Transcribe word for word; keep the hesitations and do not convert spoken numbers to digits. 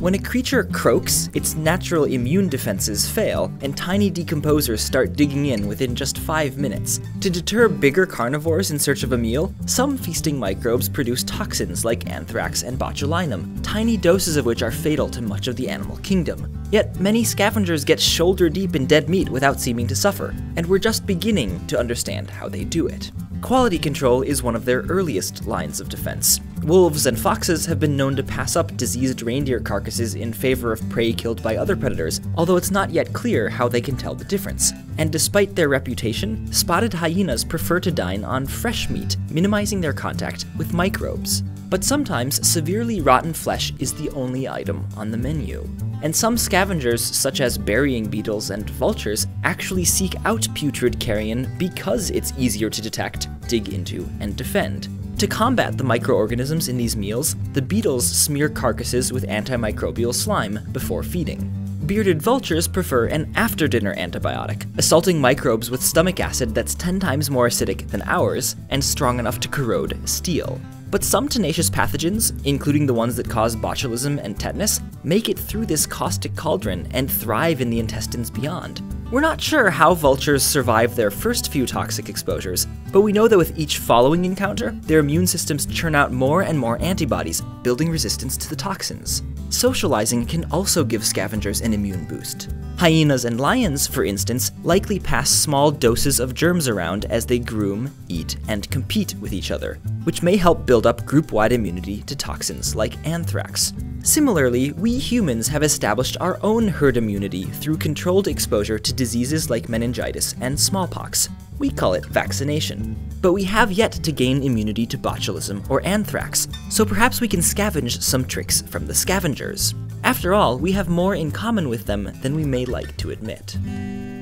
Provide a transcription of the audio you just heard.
When a creature croaks, its natural immune defenses fail, and tiny decomposers start digging in within just five minutes. To deter bigger carnivores in search of a meal, some feasting microbes produce toxins like anthrax and botulinum, tiny doses of which are fatal to much of the animal kingdom. Yet many scavengers get shoulder deep in dead meat without seeming to suffer, and we're just beginning to understand how they do it. Quality control is one of their earliest lines of defense. Wolves and foxes have been known to pass up diseased reindeer carcasses in favor of prey killed by other predators, although it's not yet clear how they can tell the difference. And despite their reputation, spotted hyenas prefer to dine on fresh meat, minimizing their contact with microbes. But sometimes severely rotten flesh is the only item on the menu. And some scavengers, such as burying beetles and vultures, actually seek out putrid carrion because it's easier to detect, dig into, and defend. To combat the microorganisms in these meals, the beetles smear carcasses with antimicrobial slime before feeding. Bearded vultures prefer an after-dinner antibiotic, assaulting microbes with stomach acid that's ten times more acidic than ours and strong enough to corrode steel. But some tenacious pathogens, including the ones that cause botulism and tetanus, make it through this caustic cauldron and thrive in the intestines beyond. We're not sure how vultures survive their first few toxic exposures, but we know that with each following encounter, their immune systems churn out more and more antibodies, building resistance to the toxins. Socializing can also give scavengers an immune boost. Hyenas and lions, for instance, likely pass small doses of germs around as they groom, eat, and compete with each other, which may help build up group-wide immunity to toxins like anthrax. Similarly, we humans have established our own herd immunity through controlled exposure to diseases like meningitis and smallpox. We call it vaccination. But we have yet to gain immunity to botulism or anthrax, so perhaps we can scavenge some tricks from the scavengers. After all, we have more in common with them than we may like to admit.